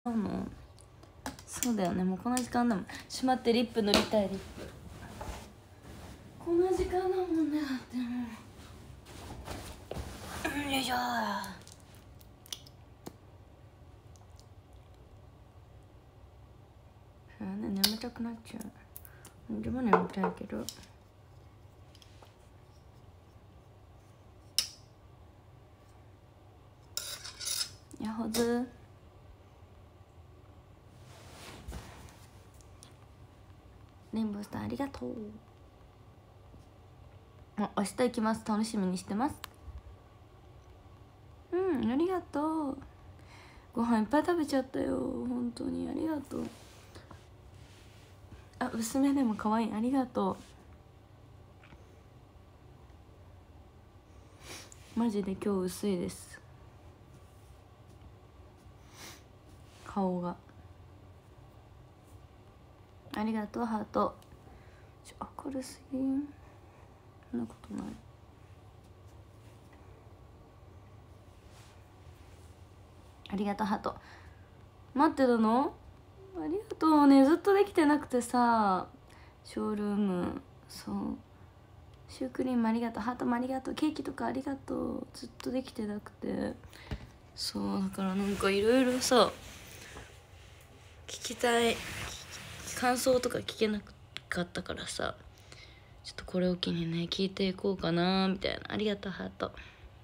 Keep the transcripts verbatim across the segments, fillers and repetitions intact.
のそうだよね、もうこの時間だもん。しまって、リップ塗りたい。リップこの時間だもんね。だってもうよいしょ。あね、眠たくなっちゃう。でも眠たいけどやほずレインボースターありがとう。あ、明日行きます。楽しみにしてます。うん、ありがとう。ご飯いっぱい食べちゃったよ。本当にありがとう。あ、薄めでも可愛い。ありがとう。マジで今日薄いです、顔が。ありがとうハート。ちょ明るすぎん。そんなことない。ありがとうハート。待ってたの？ありがとうね。ずっとできてなくてさ、ショールーム。そう、シュークリームありがとう、ハートもありがとう、ケーキとかありがとう。ずっとできてなくて、そうだからなんかいろいろさ聞きたい、感想とか聞けなかったからさ、ちょっとこれを機にね聞いていこうかなみたいな。ありがとうハート。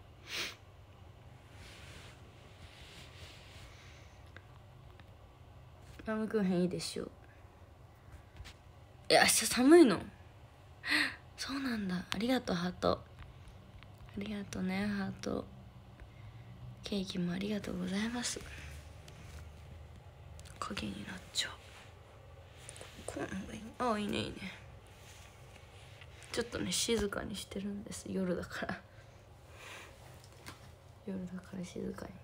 バームクーヘンいいでしょう。え、明日寒いの？そうなんだ。ありがとうハート。ありがとうねハート。ケーキもありがとうございます。影になっちゃう。こうの方がいい。ああ、いいねいいね。ちょっとね静かにしてるんです、夜だから夜だから静かに。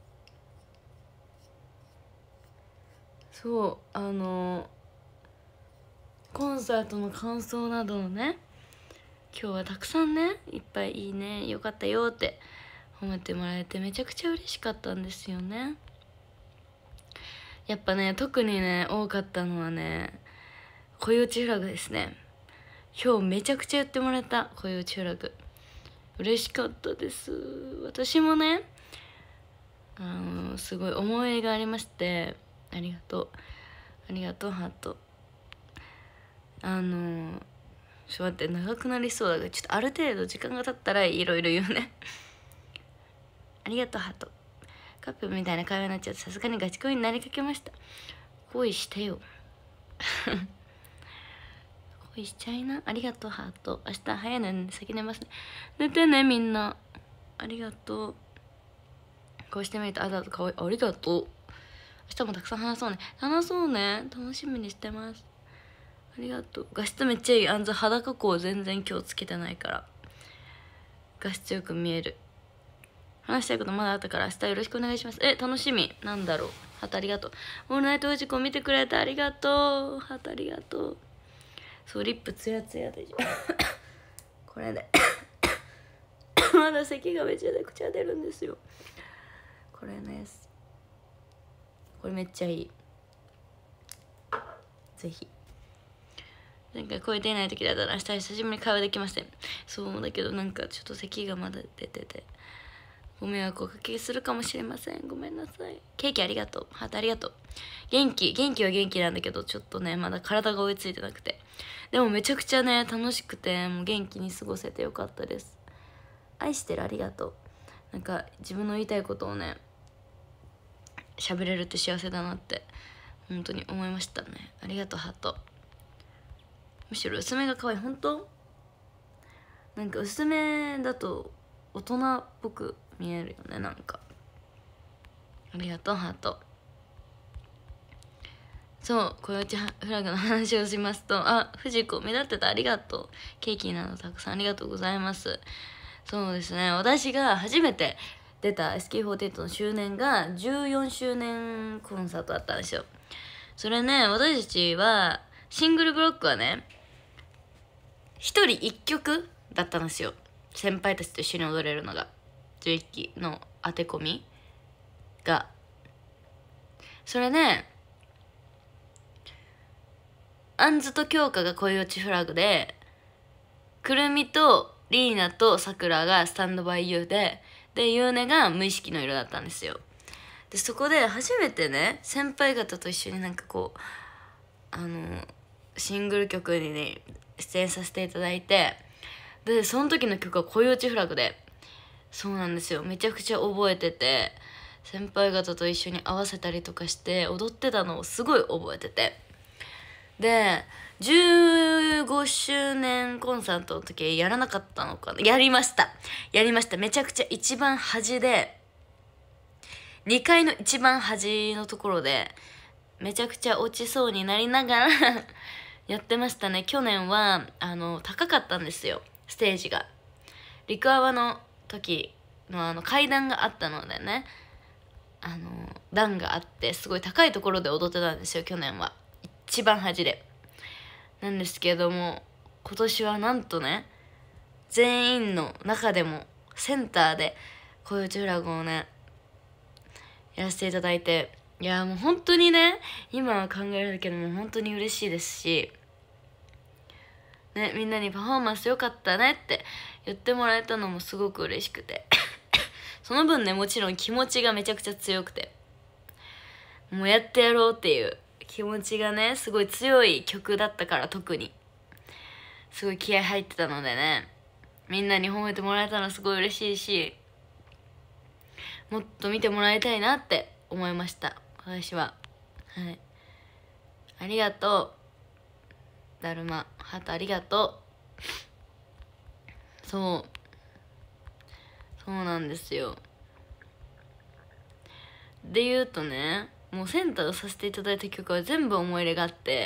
そう、あのコンサートの感想などをね、今日はたくさんねいっぱいいいね、よかったよって褒めてもらえてめちゃくちゃ嬉しかったんですよね。やっぱね特にね多かったのはね恋落ちフラグですね。今日めちゃくちゃ言ってもらえた。恋落ちフラグ嬉しかったです。私もねあのすごい思い入れがありまして、ありがとうありがとうハート。あのちょっと待って、長くなりそうだからちょっとある程度時間が経ったらいろいろ言うねありがとうハート。カップみたいな会話になっちゃうとさすがにガチ恋になりかけました。恋してよ恋しちゃいな。ありがとうハート。明日早いのに先寝ますね。寝てねみんな。ありがとう。こうしてみるとあざとかわいい。ありがとう。明日もたくさん話そうね。話そうね。楽しみにしてます。ありがとう。画質めっちゃいい。あんず肌加工全然今日つけてないから画質よく見える。話したいことまだあったから明日よろしくお願いします。え、楽しみ。なんだろう。ハートありがとう。オールナイトフジコ見てくれてありがとう。ハートありがとう。そう、リップツヤツヤでしょこれでまだ咳がめちゃくちゃ出るんですよ。これね、これめっちゃいい。ぜひ。なんか声出ない時だったら明日久しぶりに会話できません。そうだけどなんかちょっと咳がまだ出ててご迷惑をおかけするかもしれません。ごめんなさい。ケーキありがとう。ハートありがとう。元気元気は元気なんだけどちょっとねまだ体が追いついてなくて、でもめちゃくちゃね楽しくてもう元気に過ごせてよかったです。愛してる。ありがとう。なんか自分の言いたいことをね喋れるって幸せだなって本当に思いましたね。ありがとうハート。むしろ薄めが可愛い。本当なんか薄めだと大人っぽく見えるよね。なんかありがとうハート。そう、恋落ちフラグの話をしますと、あ、藤子目立ってた。ありがとう。ケーキなどたくさんありがとうございます。そうですね、私が初めて出た エスケーフォーティーエイト の周年がじゅうよんしゅうねんコンサートだったんですよ。それね、私たちはシングルブロックはね一人一曲だったんですよ。先輩たちと一緒に踊れるのがじゅういっきの当て込みがそれね、あんずと京香が恋落ちフラグで、くるみとリーナとさくらがスタンドバイユーで、でゆうねが無意識の色だったんですよ。でそこで初めてね、先輩方と一緒になんかこうあのシングル曲にね出演させていただいて、でその時の曲は恋落ちフラグで、そうなんですよ、めちゃくちゃ覚えてて、先輩方と一緒に合わせたりとかして踊ってたのをすごい覚えてて、でじゅうごしゅうねんコンサートの時やらなかったのかな、やりましたやりました。めちゃくちゃ一番端で、にかいの一番端のところでめちゃくちゃ落ちそうになりながらやってましたね。去年はあの高かったんですよ、ステージが。陸アワの時のあの階段があったのでね、あの段があってすごい高いところで踊ってたんですよ、去年は一番端で。なんですけども今年はなんとね、全員の中でもセンターで恋落ちフラグをねやらせていただいて、いやもう本当にね、今は考えるだけでも本当に嬉しいですしね、みんなにパフォーマンス良かったねって言ってもらえたのもすごく嬉しくてその分ね、もちろん気持ちがめちゃくちゃ強くて、もうやってやろうっていう気持ちがねすごい強い曲だったから、特にすごい気合入ってたのでね、みんなに褒めてもらえたのすごい嬉しいし、もっと見てもらいたいなって思いました、私は。はい、ありがとうだるまハート、ありがとう。そうそうなんですよ。で言うとね、もうセンターをさせていただいた曲は全部思い入れがあって、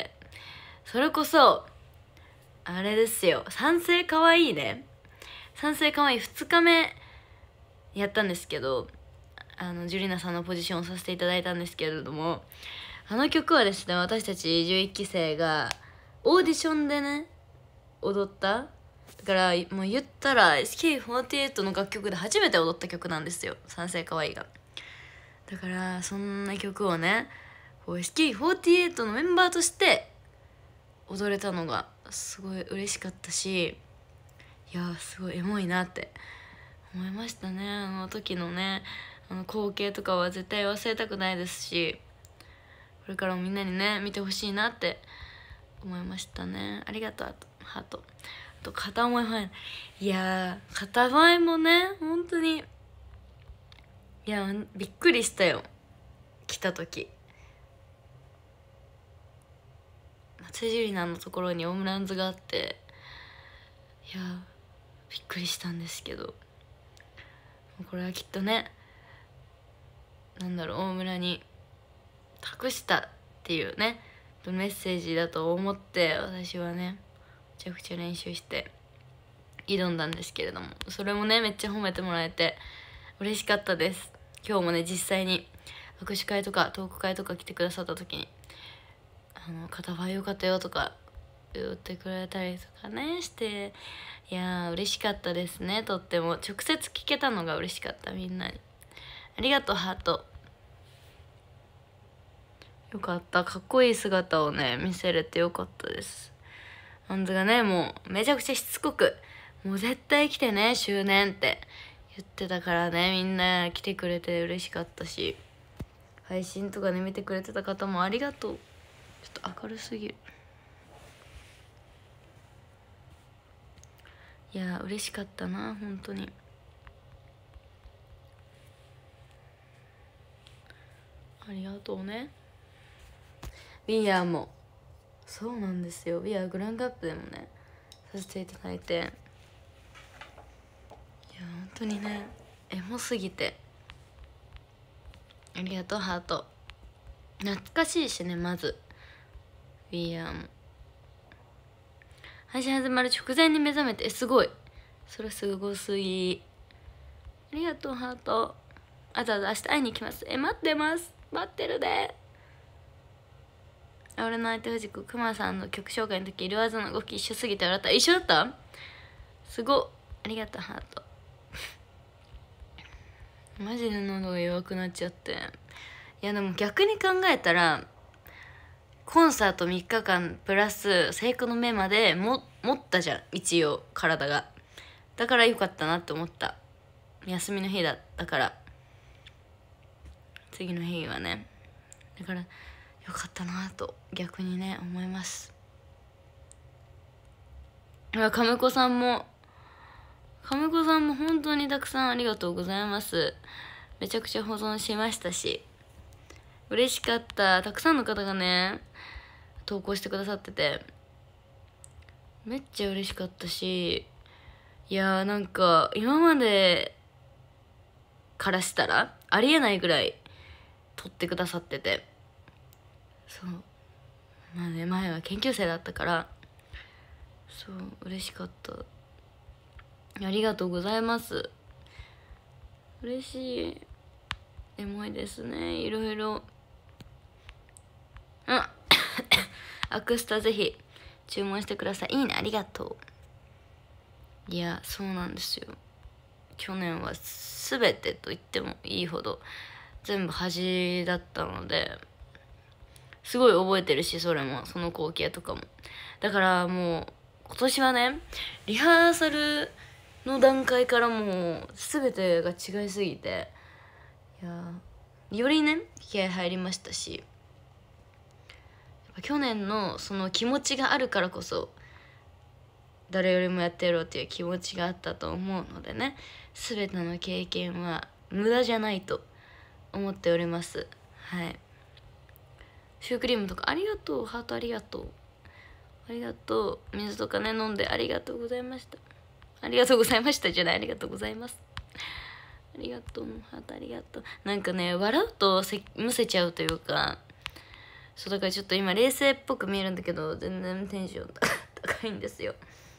それこそあれですよ、賛成かわいいね、賛成かわいいふつかめやったんですけど、あのジュリナさんのポジションをさせていただいたんですけれども、あの曲はですね、私たちじゅういっきせいがオーディションでね踊った、だからもう言ったら エスケーフォーティーエイト の楽曲で初めて踊った曲なんですよ、賛成かわいいが。だからそんな曲をね、こう エスケーフォーティーエイト のメンバーとして踊れたのがすごい嬉しかったし、いやすごいエモいなって思いましたね。あの時のね、あの光景とかは絶対忘れたくないですし、これからもみんなにね見てほしいなって思いましたね。ありがとう。あとハート、あと片思いファン、いやー片思いもね本当に、いやびっくりしたよ、来た時。松ジュリナのところにオムランズがあって、いやびっくりしたんですけど、これはきっとね、なんだろう、大村に託したっていうねメッセージだと思って、私はねめちゃくちゃ練習して挑んだんですけれども、それもねめっちゃ褒めてもらえて嬉しかったです。今日もね実際に握手会とかトーク会とか来てくださった時に「あの片ファイ良かったよ」とか言ってくれたりとかねして、いやー嬉しかったですね。とっても直接聞けたのが嬉しかった。みんなにありがとうハート。よかった、かっこいい姿をね見せれてよかったです。あんずがねもうめちゃくちゃしつこく「もう絶対来てね周年」って言ってたからね、みんな来てくれて嬉しかったし、配信とかで見てくれてた方もありがとう。ちょっと明るすぎる。いや嬉しかったな本当に。ありがとうね。We are もそうなんですよ、We are グランドアップでもねさせていただいて、いや本当にねエモすぎてありがとうハート。懐かしいしね、まず We are も配信始まる直前に目覚めて、えすごい、それすごすぎ。ありがとうハート。あと明日会いに行きます。え待ってます、待ってるで。俺の相手藤子くまさんの曲紹介の時色技の動き一緒すぎて笑った。一緒だった、すごっ。ありがとうハートマジで喉が弱くなっちゃって、 いやでも逆に考えたらコンサートみっかかんプラス成功の目までも持ったじゃん一応体が。だからよかったなって思った。休みの日だったから次の日はね。だからよかったなと逆にね思います。亀子さんも亀子さんも本当にたくさんありがとうございます。めちゃくちゃ保存しましたし嬉しかった。たくさんの方がね投稿してくださっててめっちゃ嬉しかったし、いやーなんか今までからしたらありえないぐらい撮ってくださってて、そうまあね前は研究生だったからそう嬉しかった。ありがとうございます。嬉しい。エモいですね。いろいろうんアクスタぜひ注文してください。いいね、ありがとう。いやそうなんですよ。去年は全てと言ってもいいほど全部端だったのですごい覚えてるし、それもその光景とかも。だからもう今年はねリハーサルの段階からもう全てが違いすぎて、いやよりね気合入りましたし、やっぱ去年のその気持ちがあるからこそ誰よりもやってやろうっていう気持ちがあったと思うのでね、全ての経験は無駄じゃないと思っております。はい。シュークリームとかありがとう。ハートありがとう。ありがとう。水とかね飲んでありがとうございました。ありがとうございましたじゃない、ありがとうございます。ありがとう。ハートありがとう。なんかね笑うとせむせちゃうというか、そうだからちょっと今冷静っぽく見えるんだけど全然テンション高いんですよ。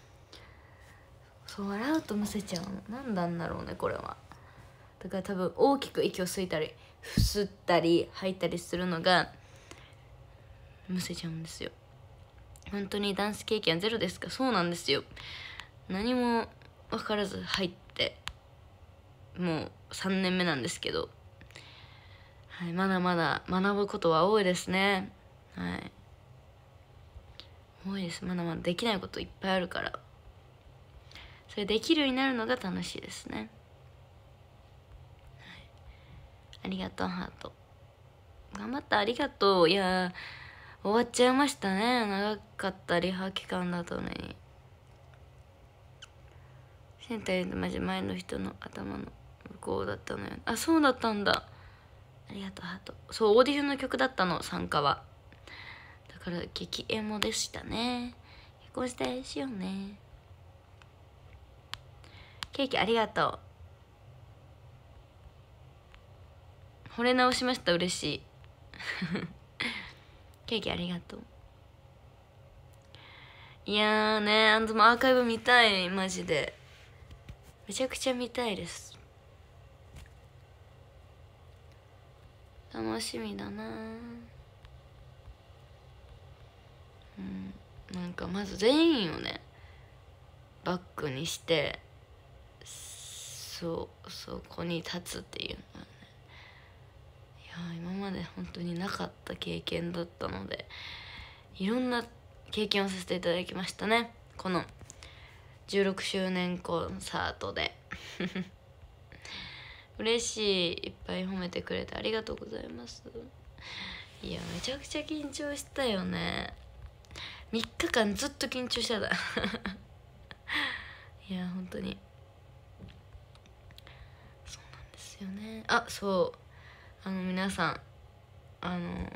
そう笑うとむせちゃうのなんなんだろうねこれは。だから多分大きく息を吸いたり吸ったり吐いたりするのがむせちゃうんですよ。本当にダンス経験ゼロですか？そうなんですよ。何も分からず入ってもうさんねんめなんですけど、はい、まだまだ学ぶことは多いですね。はい多いです。まだまだできないこといっぱいあるから、それできるようになるのが楽しいですね。はい、ありがとうハート。頑張った、ありがとう。いや終わっちゃいましたね。長かったリハ期間だとね。センターよりマジ前の人の頭の向こうだったのよ。あ、そうだったんだ。ありがとうハート。そうオーディションの曲だったの参加は。だから激エモでしたね。結婚したいしようね。ケーキありがとう。惚れ直しました。嬉しいケーキありがとう。いやーねあんたもアーカイブ見たい。マジでめちゃくちゃ見たいです。楽しみだな。うんなんかまず全員をねバックにしてそうそこに立つっていうのはね、いや今まで本当になかった経験だったのでいろんな経験をさせていただきましたね、このじゅうろくしゅうねんコンサートで嬉しい。いっぱい褒めてくれてありがとうございます。いやめちゃくちゃ緊張したよね。みっかかんずっと緊張してたいや本当にそうなんですよね。あそうあの皆さんあの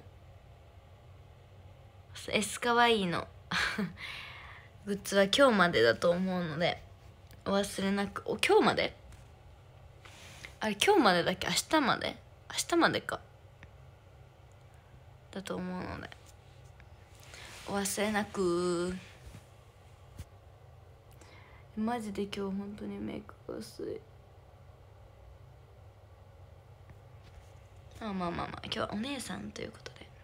エスカワイイのグッズは今日までだと思うのでお忘れなく。お今日まであれ今日までだっけ？明日まで明日までかだと思うのでお忘れなく。マジで今日本当にメイクが薄い。あまあまあまあ今日はお姉さんということで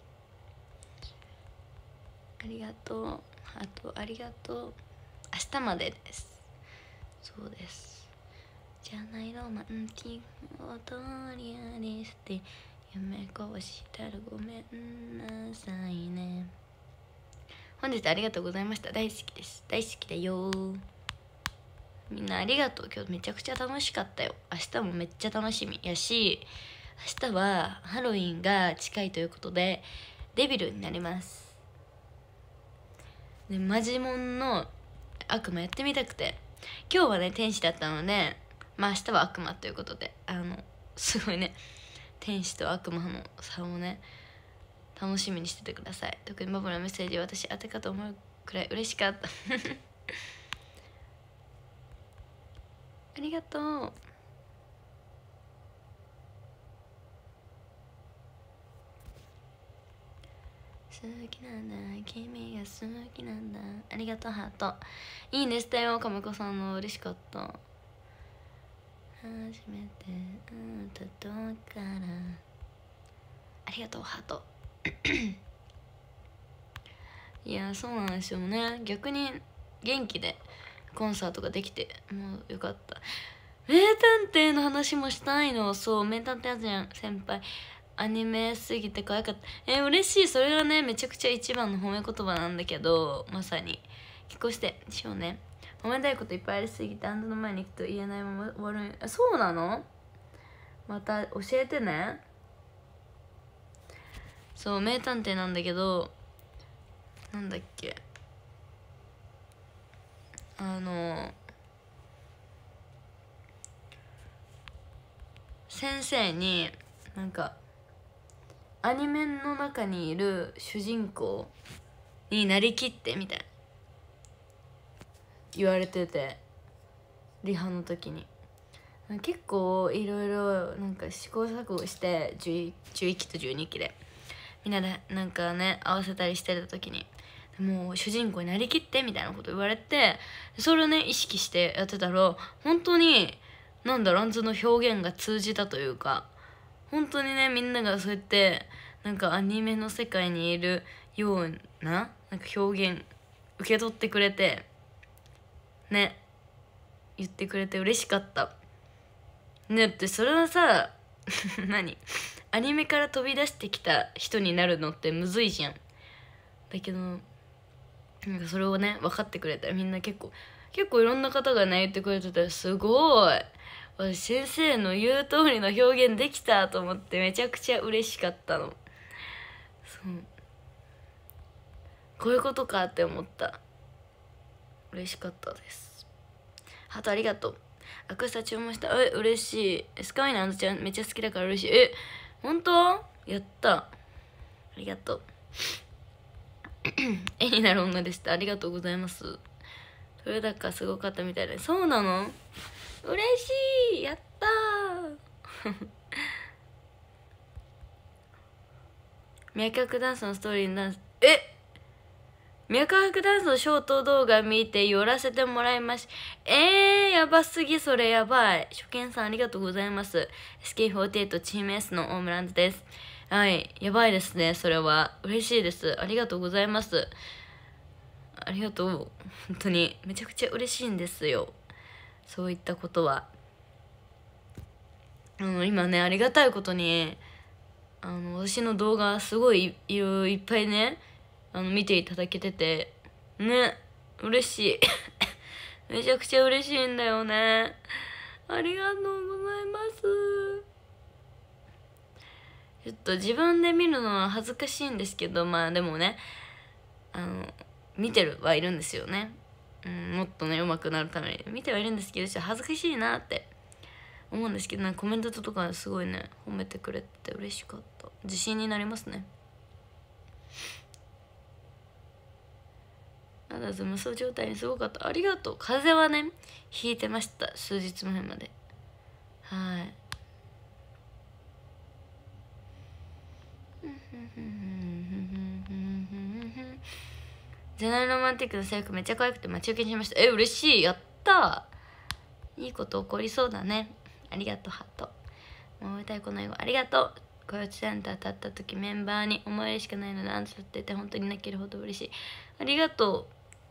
ありがとう。あとありがとう。明日までです。そうです。じゃないロマンティックオートリアですって夢越したらごめんなさいね。本日ありがとうございました。大好きです。大好きだよ。みんなありがとう。今日めちゃくちゃ楽しかったよ。明日もめっちゃ楽しみやし、明日はハロウィンが近いということでデビルになります。でマジモンの悪魔やってみたくて、今日はね天使だったので、まあ明日は悪魔ということで、あのすごいね天使と悪魔の差をね楽しみにしててください。特にバブのメッセージ私当てかと思うくらい嬉しかったありがとう。好きなんだ君が好きなんだ。ありがとうハート。いいねしたよかみこさんの。嬉しかった。初めて会った時からありがとうハートいやそうなんですよね。逆に元気でコンサートができてもうよかった。名探偵の話もしたいの。そう名探偵じゃん先輩。アニメすぎて可愛かった。えー、嬉しい。それがねめちゃくちゃ一番の褒め言葉なんだけど、まさに結婚してしようね。褒めたいこといっぱいありすぎてあんたの前に行くと言えないまま終わるん。あそうなの。また教えてね。そう名探偵なんだけど、なんだっけあの先生になんかアニメの中にいる主人公になりきってみたいな言われてて、リハの時に結構いろいろなんか試行錯誤してじゅういっきとじゅうにきでみんなでなんかね合わせたりしてた時に、もう主人公になりきってみたいなこと言われて、それをね意識してやってたら本当になんだランズの表現が通じたというか、本当にねみんながそうやってなんかアニメの世界にいるようななんか表現受け取ってくれてね言ってくれて嬉しかったね。ってそれはさ何アニメから飛び出してきた人になるのってむずいじゃん。だけどなんかそれをね分かってくれたみんな結構結構いろんな方がね言ってくれてて、すごい私先生の言う通りの表現できたと思ってめちゃくちゃ嬉しかったの。そうこういうことかって思った。嬉しかったです。ハートありがとう。アクスタ注文した。え嬉しい。スカイのあんずちゃんめっちゃ好きだから嬉しい。え本当やった。ありがとう絵になる女でした。ありがとうございます。それだかすごかったみたいで。そうなの嬉しい。やったー脈拍ダンスのストーリーのダンス、え脈拍ダンスのショート動画見て寄らせてもらいました。えー、やばすぎ。それやばい。初見さんありがとうございます。エスケーフォーティーエイト チーム S のオームランズです。はい、やばいですね。それは嬉しいです。ありがとうございます。ありがとう。本当にめちゃくちゃ嬉しいんですよ。そういったことは。あの今ねありがたいことにあの私の動画すごいいいっぱいねあの見ていただけててね嬉しいめちゃくちゃ嬉しいんだよね。ありがとうございます。ちょっと自分で見るのは恥ずかしいんですけど、まあでもねあの見てるはいるんですよね、うん、もっとね上手くなるために見てはいるんですけど、ちょっと恥ずかしいなって思うんですけど、なんかコメントとかすごいね褒めてくれて嬉しかった。自信になりますね。まだ無双状態にすごかった。ありがとう。風邪はねひいてました。数日前まで。はいジェネラルロマンティックの制服めっちゃ可愛くて待ち受けにしました。え嬉しい。やったー。いいこと起こりそうだね。ありがとうハート。もう歌いこの英語ありがとう。コヨチセンター立った時メンバーに思い入れしかないのでアンサーってて本当に泣けるほど嬉しい。ありがとう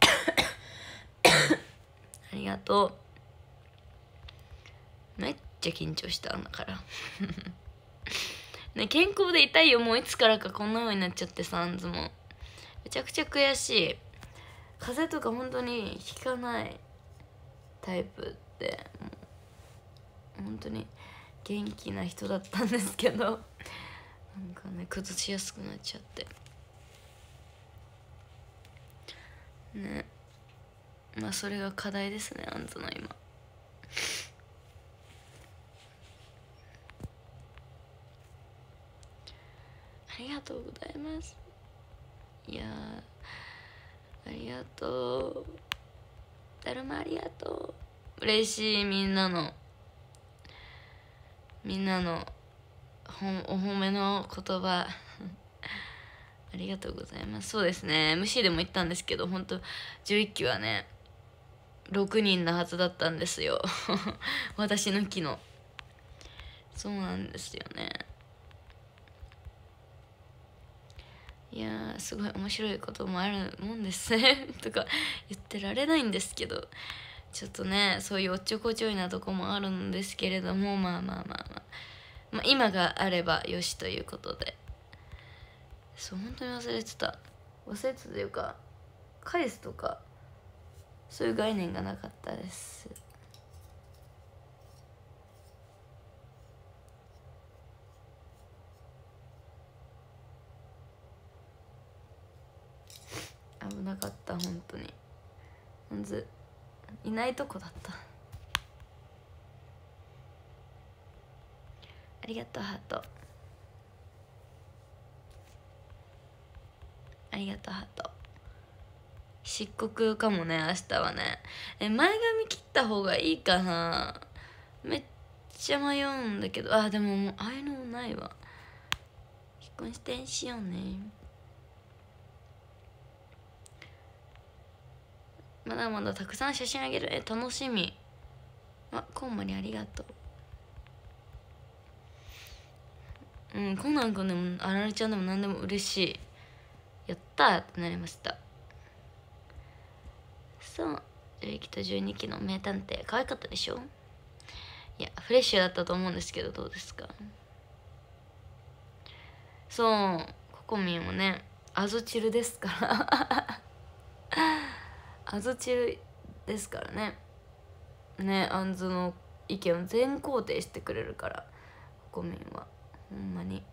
ありがとう。めっちゃ緊張したんだからね、健康でいたいよ。もういつからかこんな風になっちゃってさ、あんずもめちゃくちゃ悔しい。風邪とか本当にひかないタイプで、もう本当に元気な人だったんですけど、なんかね崩しやすくなっちゃってね。まあそれが課題ですね、あんずの今。ありがとうございます。いやありがとう、だるまありがとう。嬉しい、みんなのみんなのお褒めの言葉ありがとうございます。そうですね、 エムシー でも言ったんですけど、本当じゅういっきはねろくにんのはずだったんですよ私抜きの。そうなんですよね。いやーすごい面白いこともあるもんですねとか言ってられないんですけど、ちょっとねそういうおっちょこちょいなとこもあるんですけれども、まあまあまあまあ、まあ、今があればよしということで。そう本当に忘れてた忘れてたというか、返すとかそういう概念がなかったです。危なかった本当に。まずいないとこだった。ありがとうハート、ありがとうハート。漆黒かもね明日はね。え前髪切った方がいいかな。めっちゃ迷うんだけど、あでももうああいうのもないわ。結婚してんしようね。まだまだたくさん写真あげる。え楽しみ。あコウモリありがとう。うんコナン君でもあられちゃんでも何でも嬉しい。やったーってなりました。そうじゅういっきとじゅうにきの名探偵可愛かったでしょ。いやフレッシュだったと思うんですけど、どうですか。そうココミンもねアゾチルですからアゾチルですからね。ねアンズの意見を全肯定してくれるから、ココミンはほんまに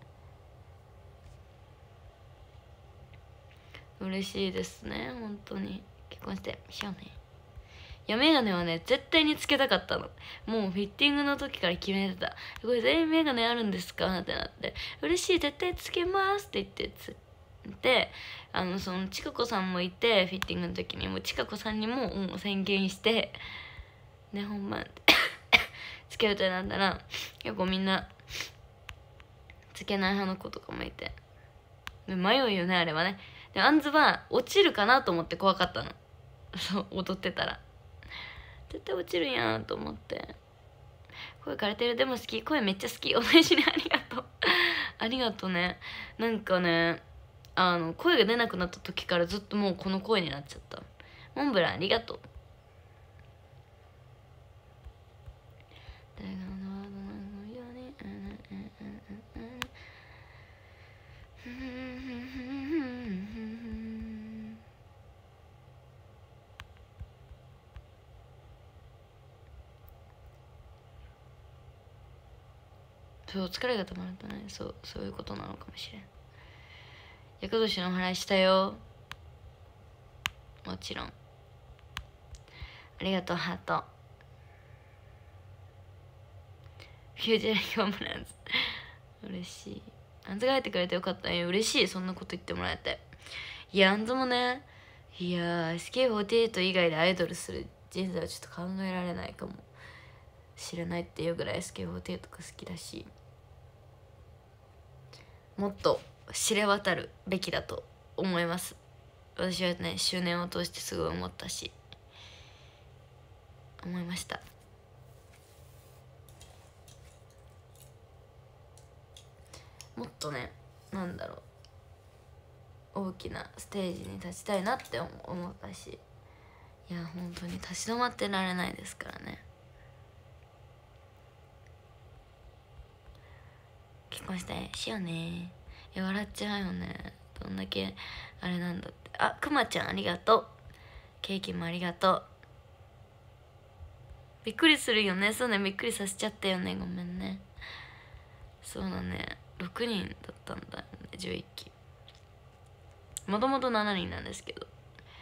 嬉しいですね本当に。結婚してしようね。いやメガネはね絶対につけたかったの。もうフィッティングの時から決めてた。これ全員メガネあるんですかってなって、嬉しい絶対つけますって言ってつで、あのそのちかこさんもいてフィッティングの時にもちかこさんにももう宣言してね、ほんまつけるってなったら結構みんなつけない派の子とかもいて、で迷うよねあれはね。であんずは落ちるかなと思って怖かったのそう踊ってたら絶対落ちるやんと思って。声枯れてるでも好き、声めっちゃ好き、お大事にありがとうありがとうね。なんかねあの声が出なくなった時からずっともうこの声になっちゃった。モンブランありがとう。誰がのワードのようにそう疲れがたまるとね、そうそういうことなのかもしれん。厄年のお祓いしたよもちろん。ありがとうハート。フューチャーヒョームランズ嬉しい。あんずが入ってくれてよかった。え嬉しい、そんなこと言ってもらえて。いやあんずもね、いや エスケーフォーティーエイト 以外でアイドルする人生はちょっと考えられないかもしれないっていうぐらい エスケーフォーティーエイト が好きだし、もっと知れ渡るべきだと思います。私はね周年を通してすごい思ったし思いました。もっとねなんだろう大きなステージに立ちたいなって思ったし、いや本当に立ち止まってられないですからね。 結婚したいしようね。え笑っちゃうよね、どんだけあれなんだって。あくまちゃんありがとう。ケーキもありがとう。びっくりするよね。そうね、びっくりさせちゃったよね、ごめんね。そうだね、ろくにんだったんだよね、じゅういっき。もともとしちにんなんですけど。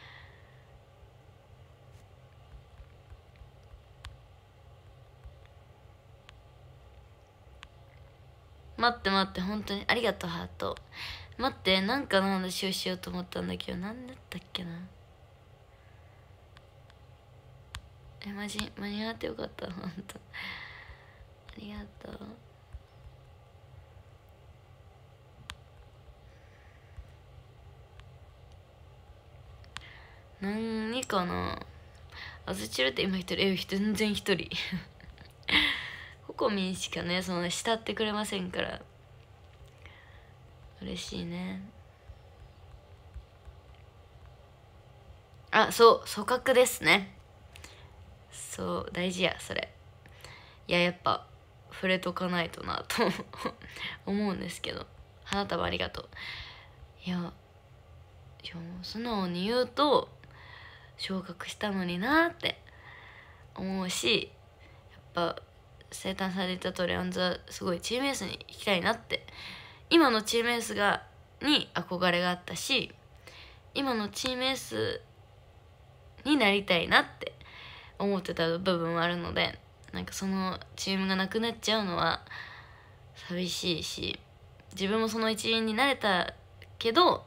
待って待って、本当にありがとう、ハート。待って、なんかの話をしようと思ったんだけど、何だったっけな。え、マジ間に合ってよかった、本当。ありがとう。何かな。アズチルって今一人、え全然一人ココミンしかね、その慕ってくれませんから嬉しいね。あ、そう組閣ですね。そう大事やそれ。いややっぱ触れとかないとなと思うんですけど、花束ありがとう。いやいや素直に言うと昇格したのになって思うし、やっぱ生誕された通り、あんずはすごいチームエースに行きたいなって、今のチームエースがに憧れがあったし、今のチームエースになりたいなって思ってた部分はあるので、なんかそのチームがなくなっちゃうのは寂しいし、自分もその一員になれたけど、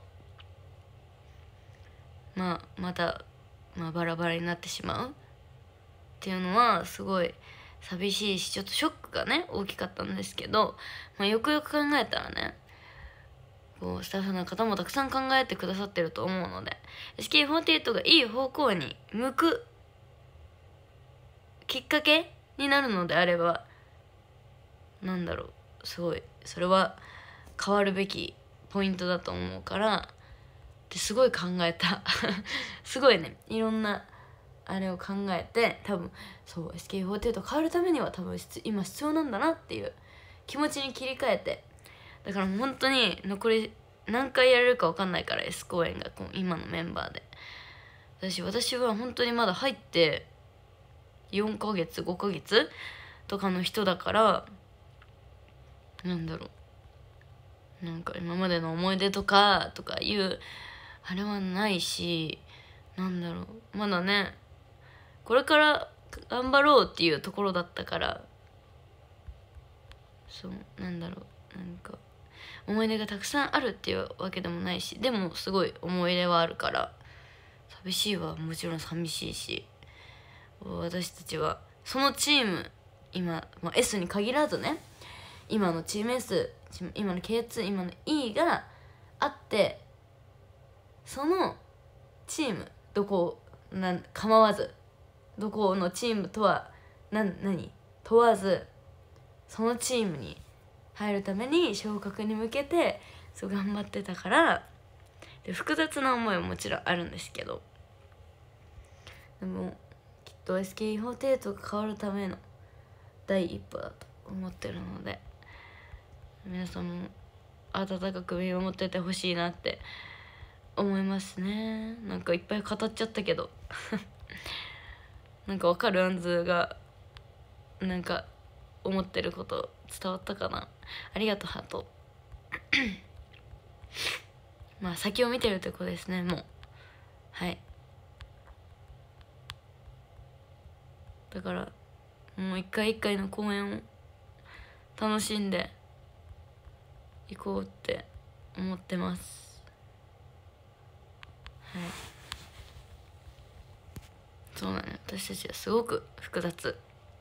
まあまた、まあ、バラバラになってしまうっていうのはすごい寂しいし、ちょっとショックがね大きかったんですけど、まあ、よくよく考えたらね、こうスタッフの方もたくさん考えてくださってると思うので、 エスケーフォーティーエイト がいい方向に向くきっかけになるのであれば、なんだろう、すごいそれは変わるべきポイントだと思うからってすごい考えたすごいね、いろんなあれを考えて、多分そう エスケーフォーティーエイト 変わるためには多分今必要なんだなっていう気持ちに切り替えて、だからもう本当に残り何回やれるか分かんないから、 S 公演が今のメンバーで。私私は本当にまだ入ってよんかげつごかげつとかの人だから、なんだろう、なんか今までの思い出とかとかいうあれはないし、なんだろう、まだねこれから頑張ろうっていうところだったから、そうなんだろう、なんか思い出がたくさんあるっていうわけでもないし、でもすごい思い出はあるから、寂しいはもちろん寂しいし、私たちはそのチーム今、まあ、S に限らずね、今のチーム S、 今の ケーツー、 今の E があって、そのチームどこなん構わず、どこのチームとは何何問わず、そのチームに入るために昇格に向けてそう頑張ってたから、で複雑な思いももちろんあるんですけど、でもきっと エスケーフォーティーエイト が変わるための第一歩だと思ってるので、皆さんも温かく見守っててほしいなって思いますね。なんかいっぱい語っちゃったけどなんかわかる、あんずがなんか思ってること伝わったかな。ありがとうハートまあ先を見てるってことですね、もう。はい、だからもう一回一回の公演を楽しんでいこうって思ってます。はい、そうだね、私たちはすごく複雑。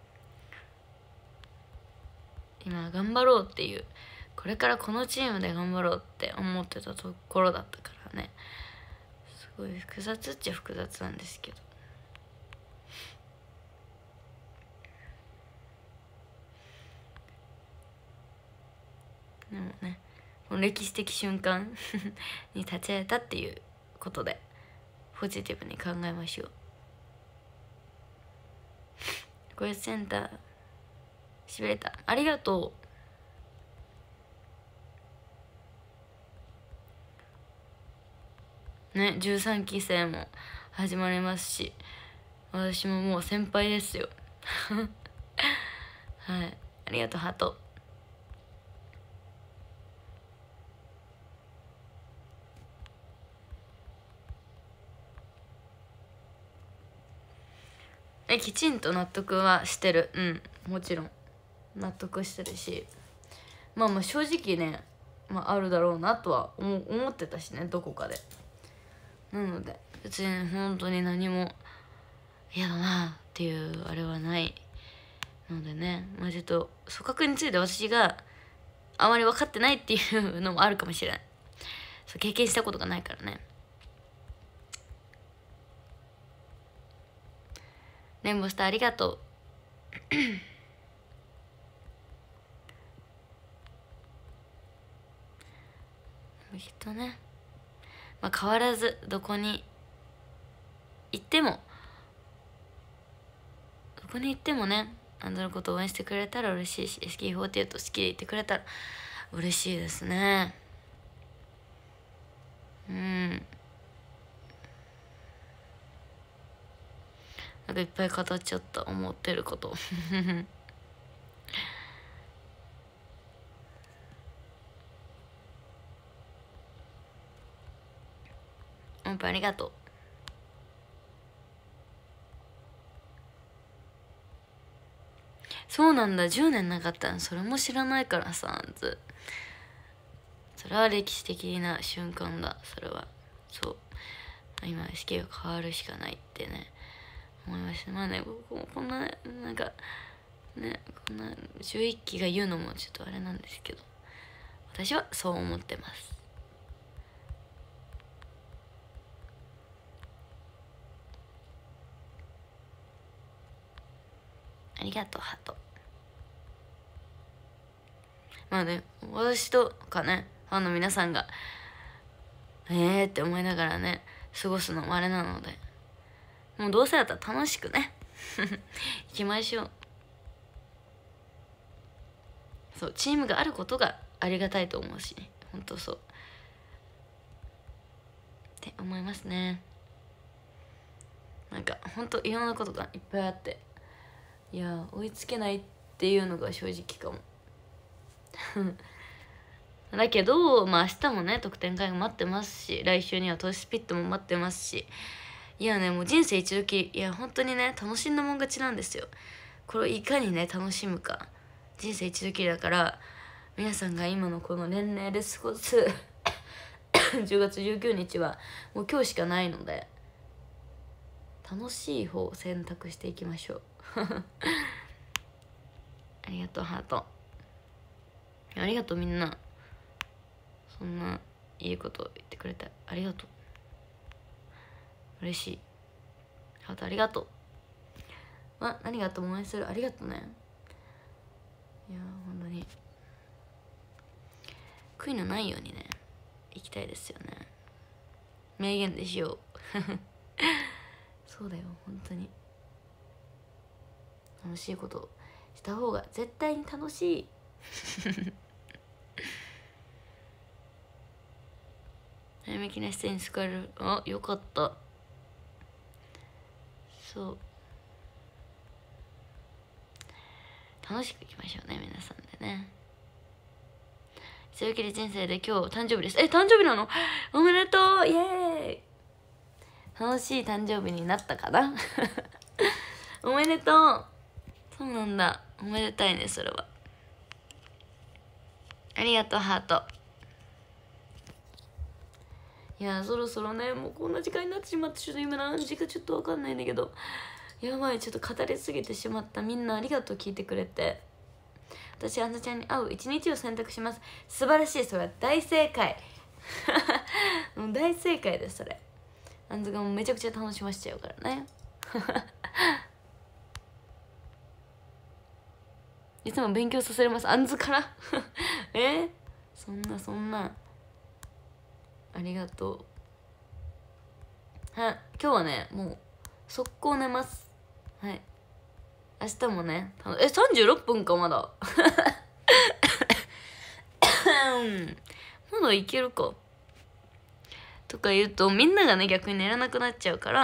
今頑張ろうっていう、これからこのチームで頑張ろうって思ってたところだったからね、すごい複雑っちゃ複雑なんですけど、でもね、この歴史的瞬間に立ち会えたっていうことでポジティブに考えましょう。ごえつセンターしびれた、ありがとね、じゅうさんき生も始まりますし、私ももう先輩ですよはい、ありがとうハート。え、きちんと納得はしてる。うん、もちろん納得してるし、まあまあ正直ね、まあ、あるだろうなとは思思ってたしね、どこかで。なので別に本当に何も嫌だなっていうあれはないのでね、まあちょっと組閣について私があまり分かってないっていうのもあるかもしれない。そう、経験したことがないからね。レンボスターありがとうきっとね、まあ、変わらずどこに行ってもどこに行ってもね、あんたのことを応援してくれたら嬉しいし、 エスケーフォーティーエイト 好きでいてくれたら嬉しいですね。うん、なんかいっぱい語っちゃった、思ってることやっぱありがとう。そうなんだ、じゅうねんなかったの、それも知らないからさ、あんず。それは歴史的な瞬間だ、それは。そう、今 エスケー が変わるしかないってね思いました。まあね、ここんななんかね、こんなじゅういっきが言うのもちょっとあれなんですけど、私はそう思ってます。ありがとうハト。まあね、私とかね、ファンの皆さんがえーって思いながらね過ごすのもあれなので、もうどうせだったら楽しくね行きましょう。そう、チームがあることがありがたいと思うしね、ほんとそうって思いますね。なんかほんといろんなことがいっぱいあって、いや追いつけないっていうのが正直かもだけどまあ明日もね特典会が待ってますし、来週にはトシスピットも待ってますし、いやねもう人生一度きり、いや本当にね楽しんだもん勝ちなんですよ。これをいかにね楽しむか、人生一度きりだから、皆さんが今のこの年齢で過ごすじゅうがつじゅうくにちはもう今日しかないので、楽しい方を選択していきましょうありがとうハート、ありがとうみんな、そんないいこと言ってくれてありがとう、嬉しい。ハートありがとう。あ、何があっても応援する、ありがとうね。いや本当に悔いのないようにね行きたいですよね。名言でしようそうだよ、本当に楽しいことした方が絶対に楽しい早めきな出演に救われる、あ、よかった。そう楽しくいきましょうね皆さんでね。強気で人生で今日誕生日です。え、誕生日なの？おめでとう、イエーイ。楽しい誕生日になったかなおめでとう。そうなんだ、おめでたいねそれは。ありがとうハート。いやそろそろねもうこんな時間になってしまって、ちょっと今何時かちょっと分かんないんだけど、やばい、ちょっと語りすぎてしまった。みんなありがとう、聞いてくれて。私あんなちゃんに会う一日を選択します。素晴らしい、それは大正解もう大正解ですそれ。あんずがもうめちゃくちゃ楽しませちゃうからねいつも勉強させれます、あんずからえー、そんなそんな、ありがとう。はい、今日はねもう速攻寝ます。はい、明日もねえさんじゅうろっぷんかまだまだいけるか。 とか言うとみんながね逆に寝れなくなっちゃうから、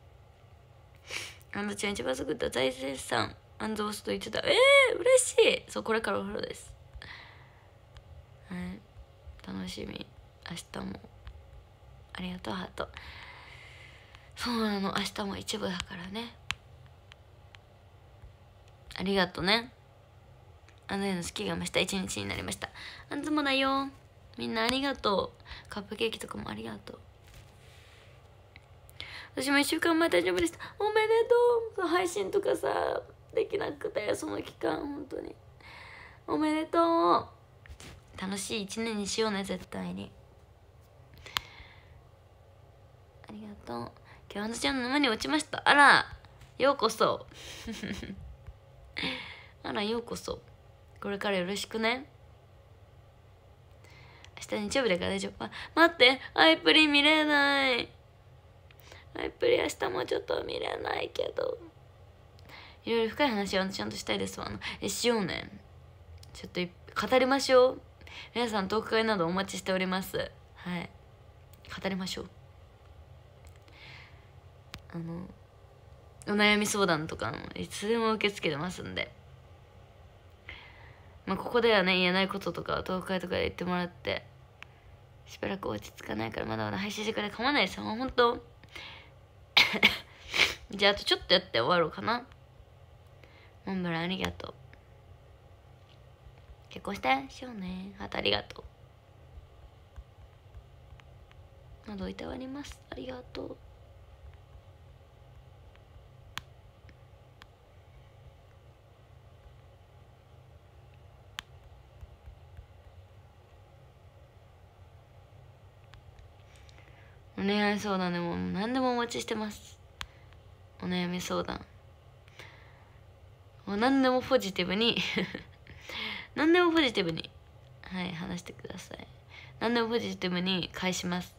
あんどちゃん一番すぐった大絶賛アンドボスと言ってた。えー、嬉しい。そう、これからお風呂です。はい、楽しみ。明日もありがとうハート。そうなの、明日も一部だからね。ありがとね。あの絵の好きが増した一日になりました。あんずもだよ。みんなありがとう。カップケーキとかもありがとう。私もいっしゅうかんまえ大丈夫でした。おめでとう。配信とかさできなくて、その期間本当におめでとう。楽しい一年にしようね、絶対に。ありがとう。今日あのちゃんの沼に落ちました。あら、ようこそ。あら、ようこそ。これからよろしくね。明日日曜日だから大丈夫。あ、待って、アイプリ見れない。アイプリ明日もちょっと見れないけど、いろいろ深い話をちゃんとしたいですわ。あのえしようね。ちょっと語りましょう。皆さんトーク会などお待ちしております。はい、語りましょう。あのお悩み相談とかいつでも受け付けてますんで、まあ、ここではね言えないこととかトーク会とかで言ってもらって、しばらく落ち着かないからまだまだ配信時間で構わないですよ。ほんとじゃああとちょっとやって終わろうかな。モンブランありがとう。結婚してしようね。あとありがとう。喉いたわります。ありがとう。お恋愛相談でも何でもお待ちしてます。お悩み相談もう何でもポジティブに何でもポジティブに、はい話してください。何でもポジティブに返します。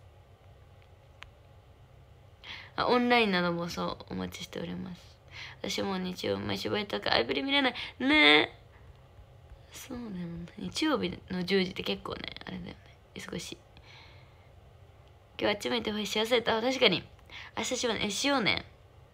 あ、オンラインなどもそうお待ちしております。私も日曜毎週バイトかアイプリ見れないねえ。そうだよね、日曜日のじゅうじって結構ねあれだよね、忙しい。今日あっち向いてほしい幸せだった。確かに明日しようね。しようね。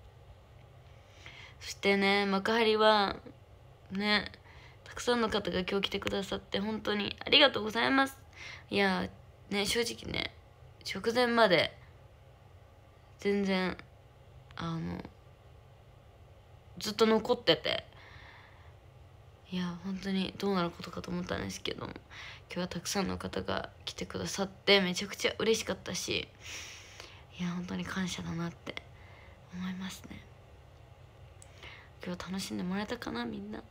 そしてね、幕張はねたくさんの方が今日来てくださって本当にありがとうございます。いやね、正直ね直前まで全然あのずっと残ってて、いや本当にどうなることかと思ったんですけども、今日はたくさんの方が来てくださってめちゃくちゃ嬉しかったし、いや本当に感謝だなって思いますね。今日楽しんでもらえたかな、みんな。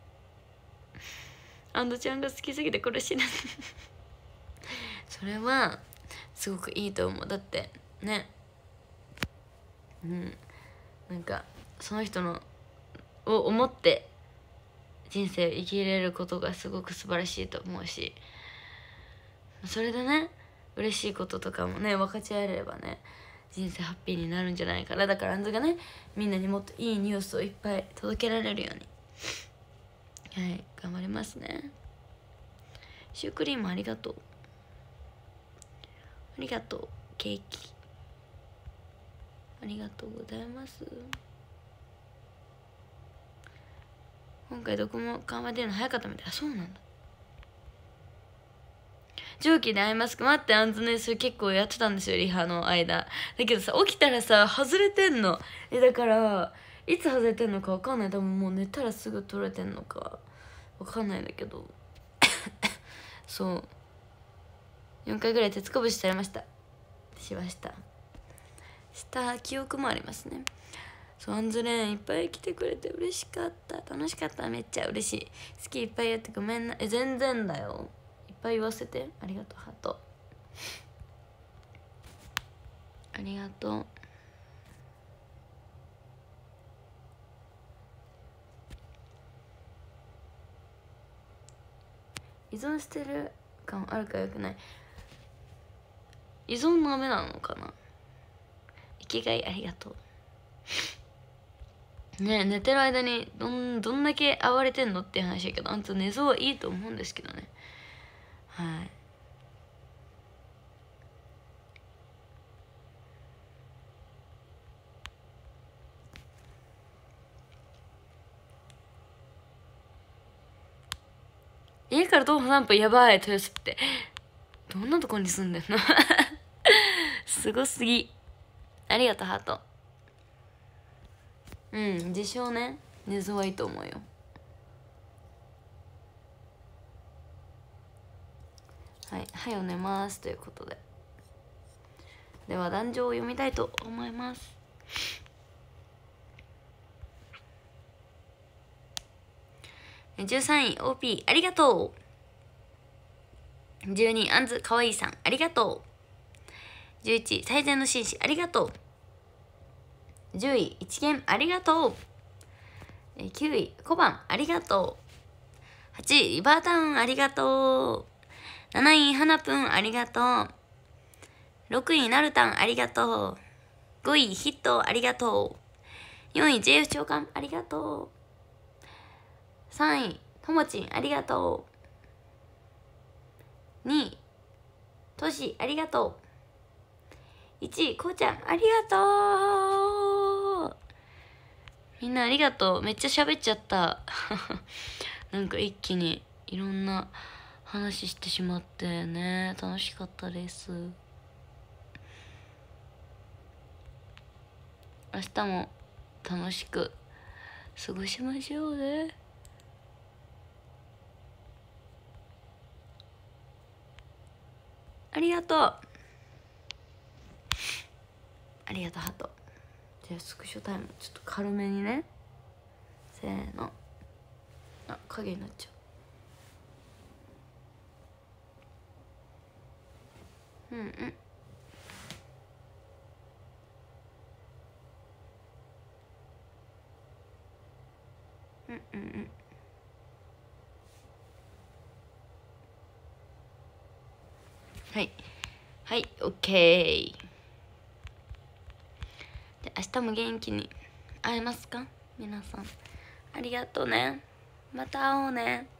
アンドちゃんが好きすぎて苦しいなそれはすごくいいと思う。だってね、うん、なんかその人のを思って人生生きれることがすごく素晴らしいと思うし、それでね嬉しいこととかもね分かち合えればね人生ハッピーになるんじゃないかな。だからあんずがねみんなにもっといいニュースをいっぱい届けられるように、はい、頑張りますね。シュークリームありがとう。ありがとう。ケーキありがとうございます。今回どこも緩和出るの早かったみたい。あ、そうなんだ。蒸気でアイマスク待って、あんずねそれ結構やってたんですよ、リハの間。だけどさ起きたらさ外れてんの。えだからいつ外れてんのか分かんない。多分もう寝たらすぐ取れてんのか分かんないんだけどそうよんかいぐらい鉄こぶしされましたしましたした記憶もありますね。そう、アンズレーンいっぱい来てくれて嬉しかった。楽しかった。めっちゃ嬉しい。好きいっぱいやってごめんな。え全然だよ、いっぱい言わせて。ありがとうハートありがとう。依存してる感あるかよくない。依存の目なのかな。生きがいありがとうね。寝てる間にどんどんだけ暴れてんのっていう話だけど、あんた寝相はいいと思うんですけどね。はい家から徒歩さんぷん、やばい。豊洲ってどんなとこに住んでんのすごすぎ。ありがとうハート。うん、自称ね、寝相はいいと思うよ。はい、はよ寝ますということで、では壇上を読みたいと思います。じゅうさんい オーピー ありがとう。じゅうにいあんずかわいいさんありがとう。じゅういちい最善の紳士ありがとう。じゅうい一元ありがとう。きゅうい小判ありがとう。はちいリバータウンありがとう。なない花ぷんありがとう。ろくいなるたんありがとう。ごいヒットありがとう。よんい ジェイエフ 長官ありがとう。さんいともちんありがとう。にいとしありがとう。いちいこうちゃんありがとう。みんなありがとう。めっちゃ喋っちゃったなんか一気にいろんな話してしまってね、楽しかったです。明日も楽しく過ごしましょうね。ありがとう。ありがとうハト。じゃあスクショタイムちょっと軽めにね。せーの。あ、影になっちゃう。うんうん。うんうんうん。はいはいオッケー。で明日も元気に会えますか皆さん。ありがとうね。また会おうね。